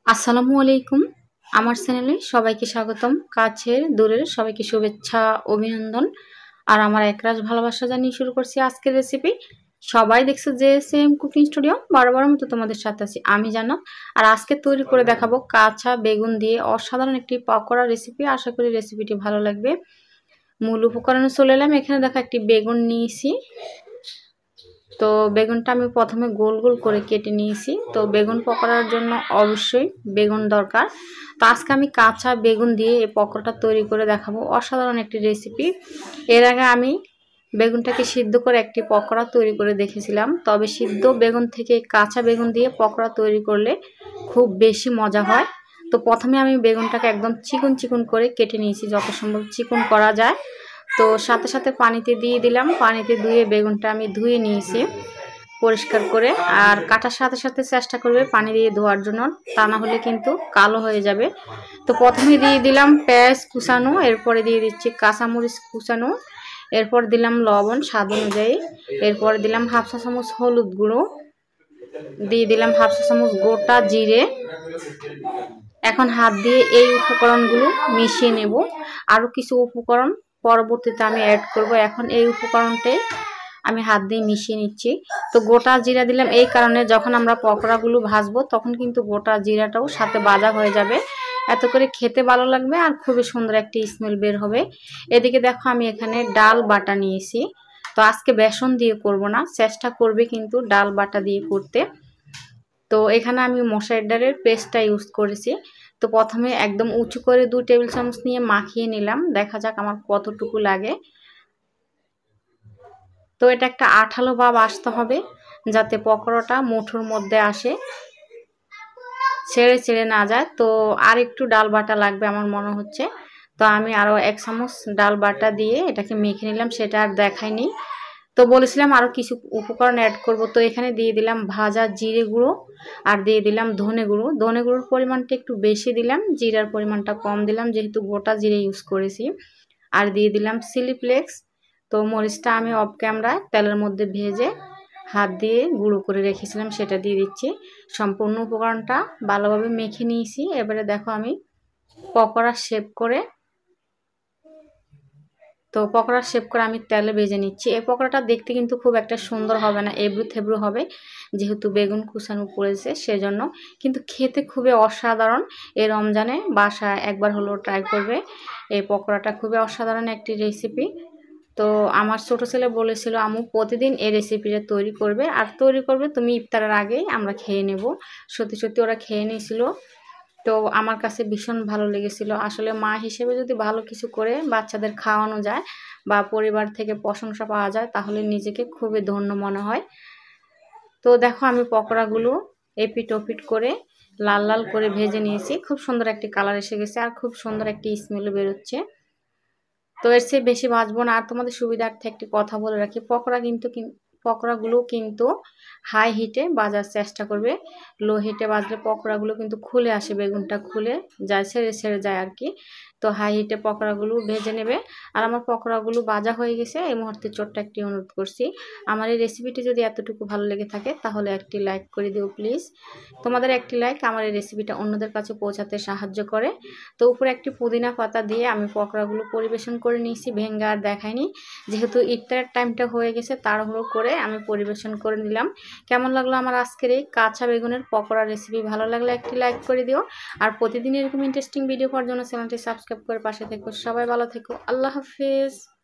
আসসালামু আলাইকুম। আমার চ্যানেলে সবাইকে স্বাগতম। কাছের দূরের সবাইকে শুভেচ্ছা, অভিনন্দন আর আমার একরাশ ভালোবাসা জানিয়ে শুরু করছি আজকের রেসিপি। সবাই দেখছো যে সেম কুকিং স্টুডিও, বারবার মতো তোমাদের সাথে আছি আমি জান্নাত। আর আজকে তৈরি করে দেখাবো কাঁচা বেগুন দিয়ে অসাধারণ একটি পকোড়া রেসিপি। আশা করি রেসিপিটি ভালো লাগবে। মূল উপকরণে চলে এলাম। এখানে দেখো একটি বেগুন নিয়েছি। তো বেগুনটা আমি প্রথমে গোল গোল করে কেটে নিয়েছি। তো বেগুন পকোড়ার জন্য অবশ্যই বেগুন দরকার। তো আজকে আমি কাঁচা বেগুন দিয়ে এই পকোড়াটা তৈরি করে দেখাবো। অসাধারণ একটি রেসিপি। এর আগে আমি বেগুনটাকে সিদ্ধ করে একটি পকোড়া তৈরি করে দেখেছিলাম। তবে সিদ্ধ বেগুন থেকে কাঁচা বেগুন দিয়ে পকোড়া তৈরি করলে খুব বেশি মজা হয়। তো প্রথমে আমি বেগুনটাকে একদম চিকন চিকন করে কেটে নিয়েছি, যত সম্ভব চিকন করা যায়। তো সাথে সাথে পানিতে দিয়ে দিলাম। পানিতে ধুয়ে বেগুনটা আমি ধুয়ে নিয়েছি পরিষ্কার করে। আর কাটার সাথে সাথে চেষ্টা করবে পানি দিয়ে ধোয়ার জন্য, তা না হলে কিন্তু কালো হয়ে যাবে। তো প্রথমে দিয়ে দিলাম পেঁয়াজ কুচানো, এরপরে দিয়ে দিচ্ছি কাঁচামরিচ কুচানো, এরপর দিলাম লবণ স্বাদ অনুযায়ী, এরপর দিলাম হাফ চা চামচ হলুদ গুঁড়ো, দিয়ে দিলাম হাফ চা চামচ গোটা জিরে। এখন হাত দিয়ে এই উপকরণগুলো মিশিয়ে নেব। আরও কিছু উপকরণ পরবর্তীতে আমি অ্যাড করব। এখন এই উপকরণটাই আমি হাত দিয়ে মিশিয়ে নিচ্ছি। তো গোটা জিরা দিলাম এই কারণে, যখন আমরা পকোড়াগুলো ভাজবো তখন কিন্তু গোটা জিরাটাও সাথে ভাজা হয়ে যাবে। এত করে খেতে ভালো লাগবে আর খুবই সুন্দর একটি স্মেল বের হবে। এদিকে দেখো আমি এখানে ডাল বাটা নিয়েছি। তো আজকে বেসন দিয়ে করব না, চেষ্টা করবে কিন্তু ডাল বাটা দিয়ে করতে। তো এখানে আমি মশারির ডালের পেস্টটা ইউজ করেছি। তো প্রথমে একদম উঁচু করে 2 টেবিল চামচ নিয়ে মাখিয়ে নিলাম। দেখা যাক আমার কতটুকু লাগে। তো এটা একটা আঠালো ভাব আসতে হবে, যাতে পকোড়াটা মুঠোর মধ্যে আসে, ছেড়ে ছেড়ে না যায়। তো আর একটু ডাল বাটা লাগবে আমার মনে হচ্ছে। তো আমি আরও 1 চামচ ডাল বাটা দিয়ে এটাকে মেখে নিলাম, সেটা আর দেখাইনি। তো বলেছিলাম আরও কিছু উপকরণ অ্যাড করব। তো এখানে দিয়ে দিলাম ভাজা জিরে গুঁড়ো, আর দিয়ে দিলাম ধনে গুঁড়ো। ধনে গুঁড়োর পরিমাণটা একটু বেশি দিলাম, জিরার পরিমাণটা কম দিলাম যেহেতু গোটা জিরে ইউজ করেছি। আর দিয়ে দিলাম চিলি ফ্লেক্স। তো মরিচটা আমি অফ ক্যামেরায় তেলের মধ্যে ভেজে হাত দিয়ে গুঁড়ো করে রেখেছিলাম, সেটা দিয়ে দিচ্ছি। সম্পূর্ণ উপকরণটা ভালোভাবে মেখে নিয়েছি। এবারে দেখো আমি পকোড়া শেপ করে আমি তেলে ভেজে নিচ্ছি। এই পকোড়াটা দেখতে কিন্তু খুব একটা সুন্দর হবে না, এবড়ো থেবড়ো হবে, যেহেতু বেগুন কুচানো পড়েছে সেজন্য। কিন্তু খেতে খুবই অসাধারণ। এই রমজানে বাসায় একবার হলেও ট্রাই করবে। এই পকোড়াটা খুবই অসাধারণ একটি রেসিপি। তো আমার ছোট ছেলে বলেছিল আম্মু প্রতিদিন এই রেসিপিটা তৈরি করবে, আর তৈরি করবে তুমি ইফতারের আগেই আমরা খেয়ে নেব। সত্যি সত্যি ওরা খেয়ে নিয়েছিল। তো আমার কাছে ভীষণ ভালো লেগেছিল। আসলে মা হিসেবে যদি ভালো কিছু করে বাচ্চাদের খাওয়ানো যায় বা পরিবার থেকে প্রশংসা পাওয়া যায়, তাহলে নিজেকে খুবই ধন্য মনে হয়। তো দেখো আমি পকোড়াগুলো এপিট ওপিট করে লাল লাল করে ভেজে নিয়েছি। খুব সুন্দর একটি কালার এসে গেছে আর খুব সুন্দর একটি স্মেলও বেরোচ্ছে। তো এর চেয়ে বেশি ভাজবো না। আর তোমাদের সুবিধার্থে একটি কথা বলে রাখি, পকোড়াগুলো কিন্তু হাই হিটে ভাজার চেষ্টা করবে। লো হিটে ভাজলে পকোড়াগুলো কিন্তু খুলে আসে, বেগুনটা খুলে যায়, ছেড়ে ছেড়ে যায় আর কি। তো হাই হিটে পকোড়াগুলো ভেজে নেবে। আর আমার পকোড়াগুলো ভাজা হয়ে গেছে। এই মুহূর্তে ছোট্ট একটি অনুরোধ করছি, আমার এই রেসিপিটি যদি এতটুকু ভালো লেগে থাকে তাহলে একটি লাইক করে দিও প্লিজ। তোমাদের একটি লাইক আমার এই রেসিপিটা অন্যদের কাছে পৌঁছাতে সাহায্য করে। তো উপরে একটি পুদিনা পাতা দিয়ে আমি পকোড়াগুলো পরিবেশন করে নিয়েছি, ভেঙে আর দেখাইনি, যেহেতু ইফতারের টাইমটা হয়ে গেছে তাড়াহুড়ো করে আমি পরিবেশন করে নিলাম। কেমন লাগলো আমার আজকের এই কাঁচা বেগুনের পকোড়া রেসিপি? ভালো লাগলে একটি লাইক করে দিও। আর প্রতিদিন এরকম ইন্টারেস্টিং ভিডিও পাওয়ার জন্য চ্যানেলটি সাবস্ক্রাইব করে পাশে থেকো। সবাই ভালো থেকো। আল্লাহ হাফিজ।